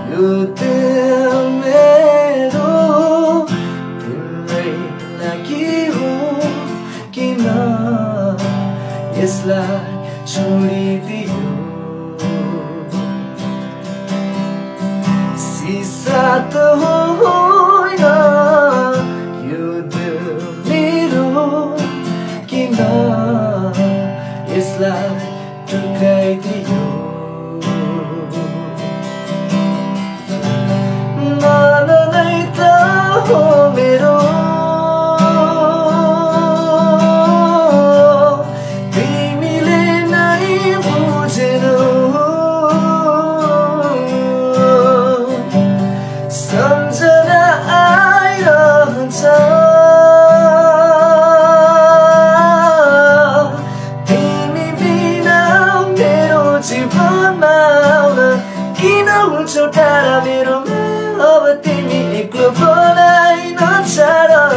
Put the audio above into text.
यो दिल मेरो तिम्रै लागि हो किन यसलाई छोडिदियो सिसा त होइन यो दिल मेरो किन यसलाई टुक्राइदियो मन नै त हो मेरो तिमीले नै बुझेनौ सम्झना आइरहन्छ तिमी बिना मेरो जीवनमा किन हुन्छौ टाढा मेरो अब तिमी एक्लो बनाइ नछाड